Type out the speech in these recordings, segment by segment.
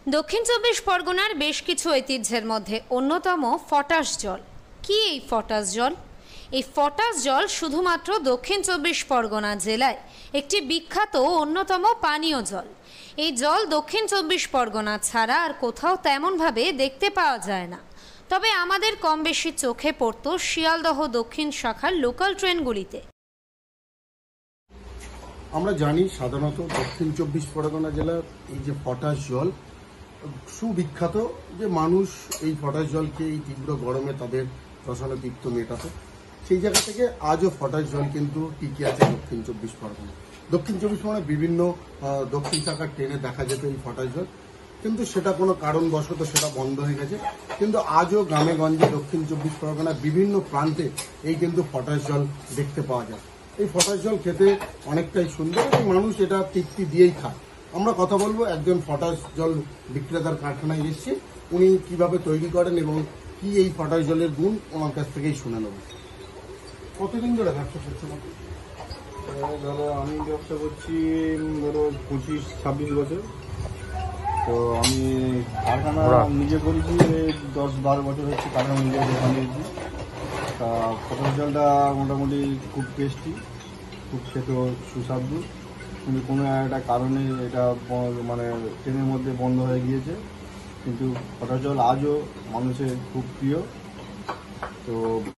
দক্ষিণ চব্বিশ পরগনার বেশ কিছু ঐতিহ্যের মধ্যে অন্যতম ফটাস জল। কি এই ফটাস জল? এই ফটাস জল শুধুমাত্র দক্ষিণ চব্বিশ পরগনা জেলায় একটি বিখ্যাত অন্যতম পানীয় জল। এই জল দক্ষিণ চব্বিশ পরগনা ছাড়া আর কোথাও তেমনভাবে দেখতে পাওয়া যায় না। তবে আমাদের কম বেশি চোখে পড়তো শিয়ালদহ দক্ষিণ শাখার লোকাল ট্রেনগুলিতে। আমরা জানি সাধারণত দক্ষিণ চব্বিশ পরগনা জেলার এই যে ফটাস জল সুবিখ্যাত, যে মানুষ এই ফটাস জলকে এই তীব্র গরমে তাদের রসালো মেটাতো। সেই জায়গা থেকে আজও ফটাস জল কিন্তু টিকে আছে দক্ষিণ চব্বিশ পরগনা। দক্ষিণ চব্বিশ পরগনায় বিভিন্ন দক্ষিণ শাখার ট্রেনে দেখা যেত এই ফটাস জল, কিন্তু সেটা কোনো কারণবশত সেটা বন্ধ হয়ে গেছে। কিন্তু আজও গ্রামে গঞ্জে দক্ষিণ চব্বিশ পরগনার বিভিন্ন প্রান্তে এই কিন্তু ফটাস জল দেখতে পাওয়া যায়। এই ফটাস জল খেতে অনেকটাই সুন্দর এবং মানুষ এটা তৃপ্তি দিয়েই খায়। আমরা কথা বলবো একজন ফটাস জল বিক্রেতার কারখানায় এসেছি, উনি কিভাবে তৈরি করেন এবং কি এই ফটাস জলের গুণ ওনার কাছ থেকেই শুনে নেব। কতদিন ধরে ব্যবসা করছেন? ধরো আমি ব্যবসা করছি ধরো 25-26 বছর। তো আমি কারখানা নিজে করেছি 10-12 বছর হচ্ছে কারখানা নিজে বানিয়েছি। তা ফটাস জলটা মোটামুটি খুব টেস্টি, খুব খেতে সুস্বাদু, কিন্তু কোনো একটা কারণে এটা মানে ট্রেনের মধ্যে বন্ধ হয়ে গিয়েছে। কিন্তু ফটাস জল আজও মানুষের খুব প্রিয়। তো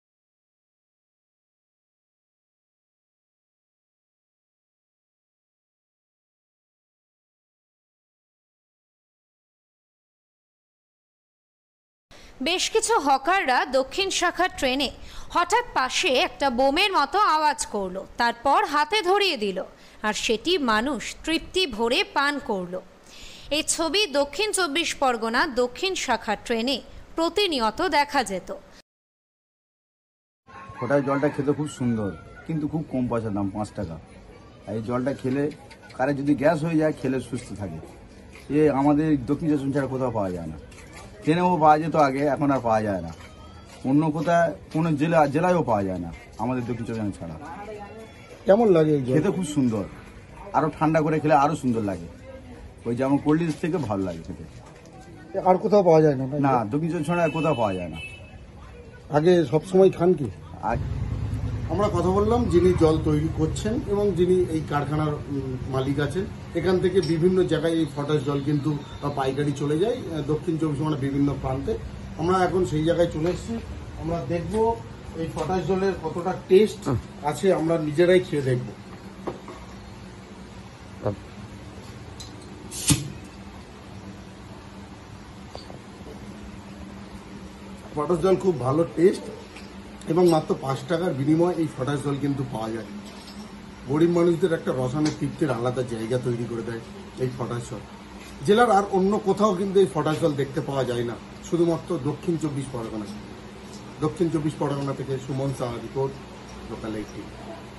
বেশ কিছু হকাররা দক্ষিণ শাখার ট্রেনে হঠাৎ পাশে একটা বোমের মতো আওয়াজ করলো, তারপর হাতে ধরিয়ে দিল, আর সেটি মানুষ তৃপ্তি ভরে পান করলো। এই ছবি দক্ষিণ চব্বিশ পরগনা দক্ষিণ শাখার ট্রেনে প্রতিনিয়ত দেখা যেত। ফটাস জলটা খেতে খুব সুন্দর, কিন্তু খুব কম পয়সার দাম, 5 টাকা। আর এই জলটা খেলে কারে যদি গ্যাস হয়ে যায় খেলে সুস্থ থাকে। আমাদের দক্ষিণ চব্বিশ ছাড়া কোথাও পাওয়া যায় না। ট্রেনেও পাওয়া যেত আগে, এখন আর পাওয়া যায় না। অন্য কোথায় কোনো জেলায়ও পাওয়া যায় না আমাদের দক্ষিণ চব্বিশ ছাড়া। কেমন লাগে? খেতে খুব সুন্দর, আরো ঠান্ডা করে খেলে আরো সুন্দর লাগে। ওই যেমন কোল্ড ড্রিঙ্কস থেকে ভালো লাগে খেতে। আর কোথাও পাওয়া যায় না? না, দক্ষিণ চব্বিশ ছাড়া কোথাও পাওয়া যায় না। আগে সবসময় খান কি? আর আমরা কথা বললাম যিনি জল তৈরি করছেন এবং যিনি এই কারখানার মালিক আছেন। এখান থেকে বিভিন্ন জায়গায় এই ফটাস জল কিন্তু পাইকারি চলে যায় দক্ষিণ চব্বিশ পরগনার বিভিন্ন প্রান্তে। আমরা এখন সেই জায়গায় চলে এসেছি। আমরা দেখব এই ফটাস জলের কতটা টেস্ট আছে, আমরা নিজেরাই খেয়ে দেখব। ফটাস জল খুব ভালো টেস্ট এবং মাত্র 5 টাকার বিনিময়ে এই ফটাস জল কিন্তু পাওয়া যায়। গরিব মানুষদের একটা রসায়নের তৃপ্তির আলাদা জায়গা তৈরি করে দেয় এই ফটাস জল। জেলার আর অন্য কোথাও কিন্তু এই ফটাস জল দেখতে পাওয়া যায় না, শুধুমাত্র দক্ষিণ চব্বিশ পরগনা। দক্ষিণ চব্বিশ পরগনা থেকে সুমন সাহা, রিপোর্ট, লোকাল 18।